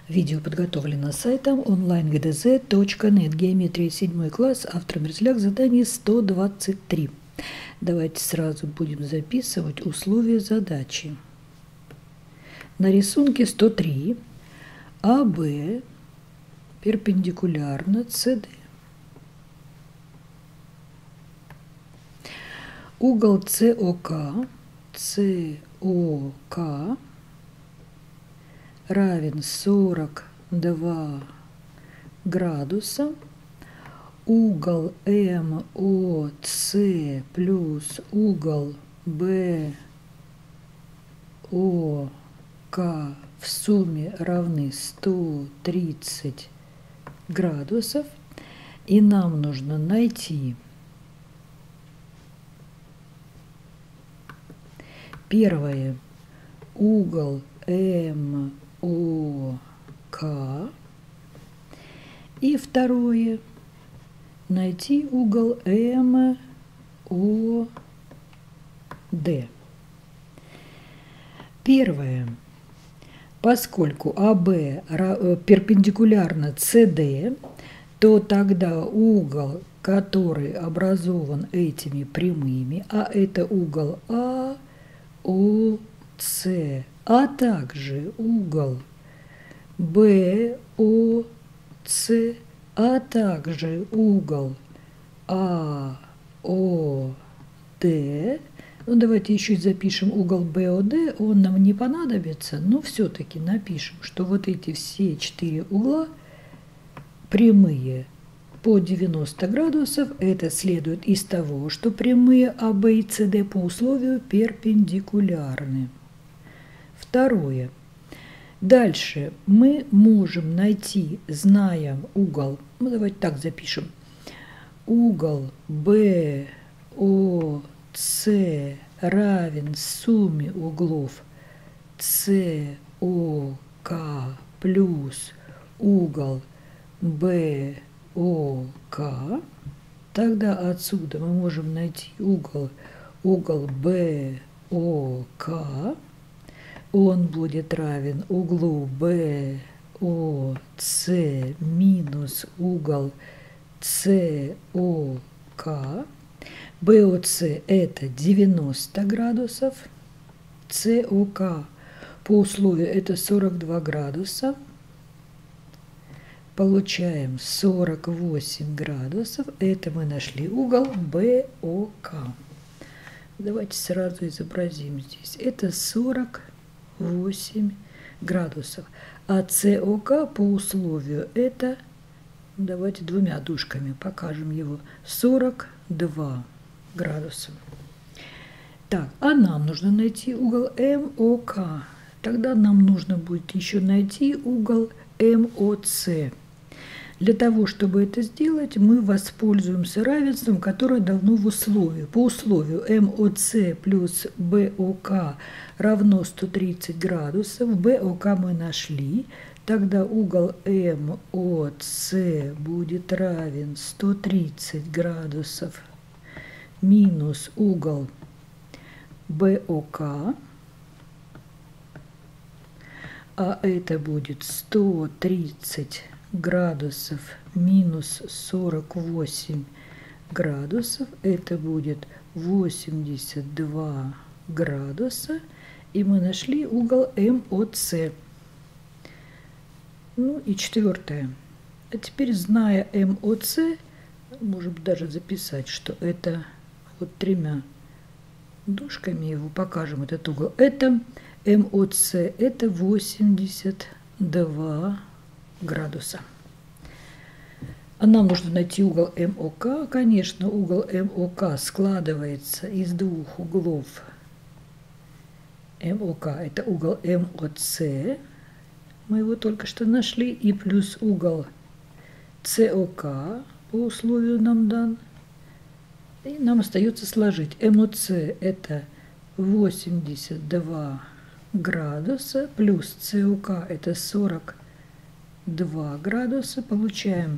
Видео подготовлено сайтом onlinegdz.net. Геометрия 7 класс. Автор Мерзляк. Задание 123. Давайте сразу будем записывать условия задачи. На рисунке 103 АБ перпендикулярно СД. Угол СОК равен 42 градуса. Угол МОЦ плюс угол БОК в сумме равны 130 градусов. И нам нужно найти первое угол МОК и второе найти угол МОД. Первое. Поскольку АБ перпендикулярно СД, то тогда угол, который образован этими прямыми, а это угол АОЦ, а также угол БОЦ, а также угол АОД. Ну, давайте еще запишем угол БОД, он нам не понадобится, но все-таки напишем, что вот эти все 4 угла прямые по 90 градусов. Это следует из того, что прямые АБ и СД по условию перпендикулярны. Второе. Дальше мы можем найти, зная угол, ну давайте так запишем, угол БОЦ равен сумме углов СОК плюс угол БОК, тогда отсюда мы можем найти угол БОК. Он будет равен углу БОЦ минус угол СОК. БОЦ это 90 градусов, СОК по условию это 42 градуса. Получаем 48 градусов. Это мы нашли угол БОК. Давайте сразу изобразим здесь. Это 48 градусов. А СОК по условию это, давайте двумя дужками покажем его, 42 градуса. Так, а нам нужно найти угол МОК. Тогда нам нужно будет еще найти угол МОЦ. Для того, чтобы это сделать, мы воспользуемся равенством, которое дано в условии. По условию МОЦ плюс БОК равно 130 градусов. БОК мы нашли. Тогда угол МОЦ будет равен 130 градусов минус угол БОК. А это будет 130 градусов минус 48 градусов. Это будет 82 градуса. И мы нашли угол МОЦ. Ну и четвертое. А теперь, зная МОЦ, можем даже записать, что это вот тремя дужками его покажем этот угол. Это МОЦ, это 82 градуса. А нам нужно найти угол МОК. Конечно, угол МОК складывается из двух углов. МОК это угол МОЦ. Мы его только что нашли. И плюс угол СОК по условию нам дан. И нам остается сложить. МОЦ это 82 градуса плюс СОК это 42 градуса. Получаем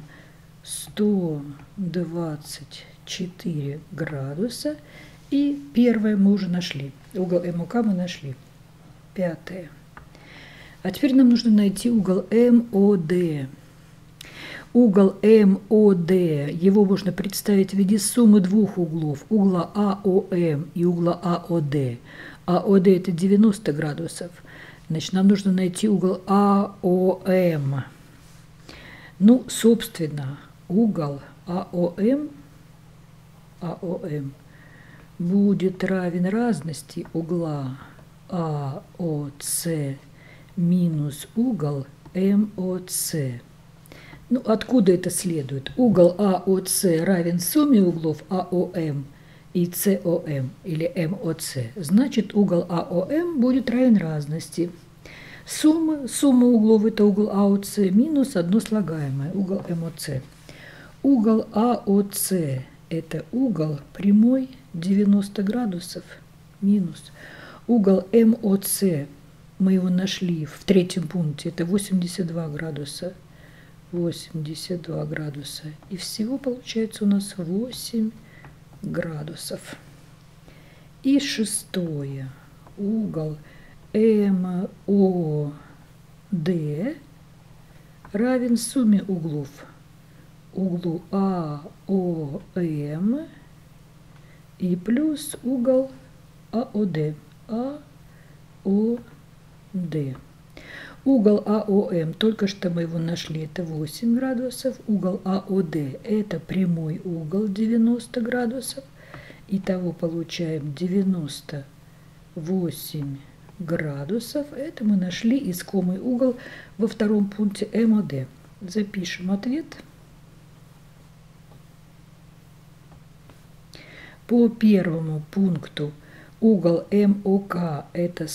124 градуса. И первое мы уже нашли. Угол МОК мы нашли. Пятое. А теперь нам нужно найти угол МОД. Угол МОД, его можно представить в виде суммы двух углов, угла АОМ и угла АОД. АОД это 90 градусов. Значит, нам нужно найти угол АОМ. Ну, собственно, угол АОМ будет равен разности угла АОЦ минус угол МОЦ. Ну, откуда это следует? Угол АОЦ равен сумме углов АОМ и СОМ или МОЦ. Значит, угол АОМ будет равен разности. Сумма углов – это угол АОЦ минус одно слагаемое, угол МОЦ. Угол АОЦ – это угол прямой 90 градусов минус. Угол МОЦ, мы его нашли в третьем пункте, это 82 градуса. 82 градуса. И всего получается у нас 8 градусов. И шестое. Угол МОД равен сумме углов. Углу АОМ и плюс угол АОД. Угол АОМ, только что мы его нашли, это 8 градусов. Угол АОД – это прямой угол 90 градусов. Итого получаем 98 градусов. Это мы нашли искомый угол во втором пункте МОД. Запишем ответ. По первому пункту угол МОК – это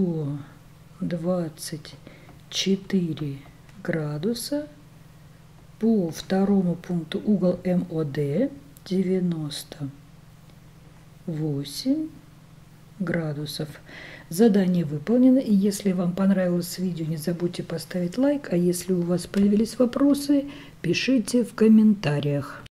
124 градуса. По второму пункту угол МОД 98 градусов. Задание выполнено. И если вам понравилось видео, не забудьте поставить лайк. А если у вас появились вопросы, пишите в комментариях.